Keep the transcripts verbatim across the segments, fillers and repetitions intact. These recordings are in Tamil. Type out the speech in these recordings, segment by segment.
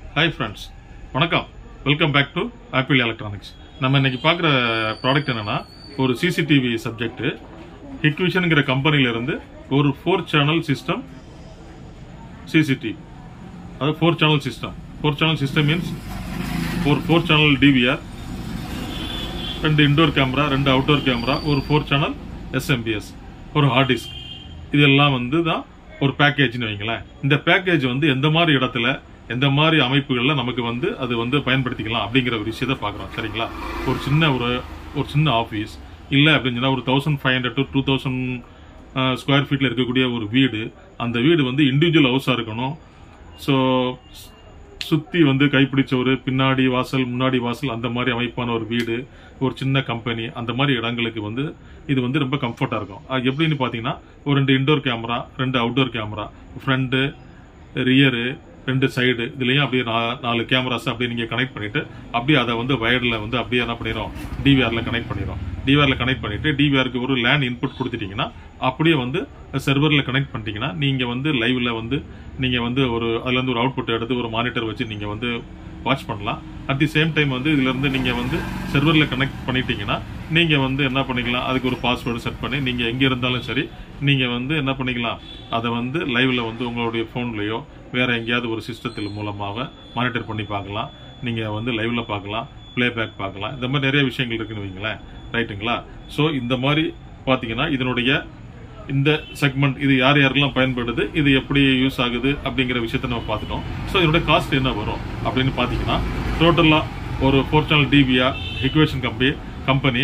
Hi friends, வணக்கம். Welcome back to Apple Electronics. நம்ம இன்னைக்கு பார்க்குற ப்ராடக்ட் என்னன்னா ஒரு C C T V subject ஹிக்விஷன்ங்கிற கம்பெனில இருந்து ஒரு four channel system C C T V. அது four channel system. Four channel system means ஒரு four channel D V R, ரெண்டு இன்டோர் கேமரா, ரெண்டு அவுட்டோர் கேமரா, ஒரு four channel S M B S, ஒரு ஹார்ட் டிஸ்க். இதெல்லாம் வந்து தான் ஒரு பேக்கேஜ்னு வைங்களேன். இந்த பேக்கேஜ் வந்து எந்த மாதிரி இடத்துல எந்த மாதிரி அமைப்புகள்ல நமக்கு வந்து அது வந்து பயன்படுத்திக்கலாம் அப்படிங்கிற ஒரு விஷயத்தை பார்க்குறோம். சரிங்களா? ஒரு சின்ன ஒரு ஒரு சின்ன ஆஃபீஸ் இல்லை அப்படின்னு சொன்னா ஒரு thousand five hundred to two thousand square ஃபீட்ல இருக்கக்கூடிய ஒரு வீடு, அந்த வீடு வந்து இண்டிவிஜுவல் ஹவுஸா இருக்கணும். ஸோ சுத்தி வந்து கைப்பிடிச்ச ஒரு பின்னாடி வாசல் முன்னாடி வாசல் அந்த மாதிரி அமைப்பான ஒரு வீடு, ஒரு சின்ன கம்பெனி, அந்த மாதிரி இடங்களுக்கு வந்து இது வந்து ரொம்ப கம்ஃபர்டா இருக்கும். அது எப்படின்னு பாத்தீங்கன்னா ஒரு ரெண்டு இன்டோர் கேமரா, ரெண்டு அவுட்டோர் கேமரா, ஃப்ரண்ட் ரியரு, ரெண்டு சைடு, இதுலயும் அப்படியே நாலு கேமராஸ் அப்படியே நீங்க கனெக்ட் பண்ணிட்டு அப்படியே அதை வந்து வயர்ல வந்து அப்படியே என்ன பண்ணிடும், டிவிஆர்ல கனெக்ட் பண்ணிடும். டிவிஆர்ல கனெக்ட் பண்ணிட்டு டிவிஆருக்கு ஒரு லேண்ட் இன்புட் கொடுத்துட்டீங்கன்னா அப்படியே வந்து சர்வர்ல கனெக்ட் பண்ணிட்டீங்கன்னா நீங்க வந்து லைவ்ல வந்து நீங்க வந்து ஒரு அதுல இருந்து ஒரு அவுட்புட் எடுத்து ஒரு மானிட்டர் வச்சு நீங்க வந்து வாட்ச் பண்ணலாம். அட் தி சேம் டைம் வந்து இதுல இருந்து நீங்க வந்து சர்வர்ல கனெக்ட் பண்ணிட்டீங்கன்னா நீங்க வந்து என்ன பண்ணிக்கலாம், அதுக்கு ஒரு பாஸ்வேர்டு செட் பண்ணி நீங்க எங்க இருந்தாலும் சரி நீங்க வந்து என்ன பண்ணிக்கலாம், அதை வந்து லைவ்ல வந்து உங்களுடைய போன்லயோ வேற எங்கேயாவது ஒரு சிஸ்டத்தில் மூலமாக மானிட்டர் பண்ணி பார்க்கலாம். நீங்க வந்து லைவ்ல பார்க்கலாம், பிளேபேக் பார்க்கலாம். இந்த மாதிரி நிறைய விஷயங்கள் இருக்குன்னு வைங்களேன். ரைட்டுங்களா? ஸோ இந்த மாதிரி பாத்தீங்கன்னா இதனுடைய இந்த செக்மெண்ட் இது யார் யாருக்கெல்லாம் பயன்படுது, இது எப்படி யூஸ் ஆகுது அப்படிங்கிற விஷயத்த நம்ம பார்த்துட்டோம். ஸோ இதோட காஸ்ட் என்ன வரும் அப்படின்னு பாத்தீங்கன்னா டோட்டலா ஒரு four channel D V R Hikvision company company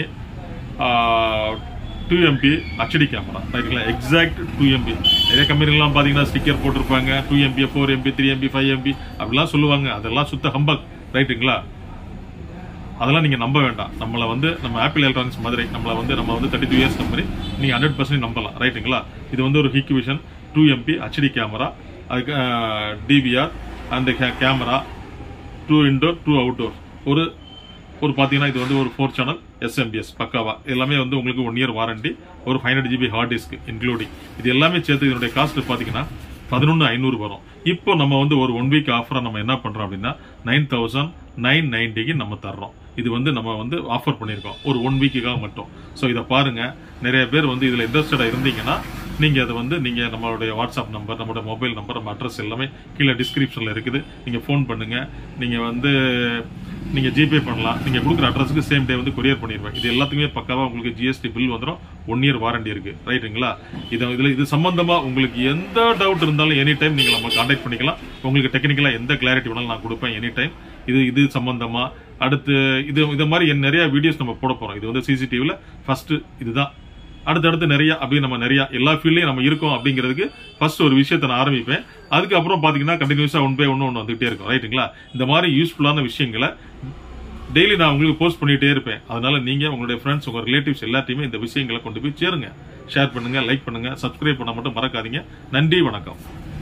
two MP HD camera. ரைட்டுங்களா? Exact two MP. நிறைய கம்பெனிலாம் பாத்தீங்கன்னா ஸ்டிக்கர் போட்டிருப்பாங்க two MP, four MP, three MP, five MP அப்படிலாம் சொல்லுவாங்க. அதெல்லாம் சுத்த ஹம்பக். ரைட்டுங்களா? அதெல்லாம் நீங்க நம்ப வேண்டாம். நம்மள வந்து நம்ம ஆப்பிள் எலக்ட்ரானிக்ஸ் மதுரை நம்மள வந்து நம்ம வந்து தேர்ட்டி டூ இயர்ஸ் கம்பெனி, நீங்க ஹண்ட்ரட் பர்சன்ட் நம்பலாம். ரைட்டுங்களா? இது வந்து ஒரு Hikvision two MP HD camera, அதுக்கு D V R அந்த camera, two indoor two outdoor, ஒரு ஒரு பாத்தீங்கன்னா இது வந்து ஒரு four channel S M B S பக்காவா. எல்லாமே வந்து உங்களுக்கு ஒன் இயர் வாரண்டி, ஒரு five hundred GB hard disk including. இது எல்லாமே சேர்த்து இதனுடைய காஸ்ட் பாத்தீங்கன்னா பதினொன்னு ஐநூறு வரும். இப்போ நம்ம வந்து ஒரு ஒன் வீக் ஆஃபரா நம்ம என்ன பண்றோம் அப்படின்னா நைன் தௌசண்ட் நைன் நைன்டிக்கு நம்ம தர்றோம். இது வந்து நம்ம வந்து ஆஃபர் பண்ணியிருக்கோம் ஒரு ஒன் வீக்குக்காக மட்டும். ஸோ இதை பாருங்க. நிறைய பேர் வந்து இதுல இன்ட்ரெஸ்டடா இருந்தீங்கன்னா நீங்க அதை வந்து நீங்க நம்மளுடைய வாட்ஸ்அப் நம்பர், நம்மளோட மொபைல் நம்பர், நம்ம அட்ரஸ் எல்லாமே கீழே டிஸ்கிரிப்ஷன்ல இருக்குது. நீங்க போன் பண்ணுங்க. நீங்க வந்து நீங்க ஜிபே பண்ணலாம். நீங்க கொடுக்குற அட்ரஸுக்கு சேம் டே வந்து கொரியர் பண்ணிடுவேன். இது எல்லாத்துக்குமே பக்காவா உங்களுக்கு ஜிஎஸ்டி பில் வந்துடும். ஒன் இயர் வாரண்டி இருக்கு. ரைட்டுங்களா? இது இதுல இது சம்பந்தமா உங்களுக்கு எந்த டவுட் இருந்தாலும் எனி டைம் நீங்க நம்ம கான்டாக்ட் பண்ணிக்கலாம். உங்களுக்கு டெக்னிக்கலா எந்த கிளாரிட்டி வேணாலும் நான் கொடுப்பேன் எனி டைம். இது இது சம்பந்தமா அடுத்து இது இந்த மாதிரி நிறைய வீடியோஸ் நம்ம போட போறோம். இது வந்து சிசிடிவில ஃபர்ஸ்ட் இதுதான். அடுத்தடுத்து நிறைய அப்படி நம்ம நிறைய எல்லா ஃபீல்ட்லயும் நம்ம இருக்கோம் அப்படிங்கிறதுக்கு ஃபர்ஸ்ட் ஒரு விஷயத்தை நான் ஆரம்பிப்பேன். அதுக்கப்புறம் பாத்தீங்கன்னா கண்டினியூஸா ஒன் பை ஒன்னு ஒன்று வந்துகிட்டே இருக்கும். ரைட்டுங்களா? இந்த மாதிரி யூஸ்ஃபுல்லான விஷயங்களை டெய்லி நான் உங்களுக்கு போஸ்ட் பண்ணிட்டே இருப்பேன். அதனால நீங்க உங்களுடைய ஃப்ரெண்ட்ஸ், உங்க ரிலேட்டிவ்ஸ் எல்லாத்தையுமே இந்த விஷயங்களை கொண்டு போய் சேருங்க. ஷேர் பண்ணுங்க, லைக் பண்ணுங்க, சப்ஸ்கிரைப் பண்ண மட்டும் மறக்காதீங்க. நன்றி, வணக்கம்.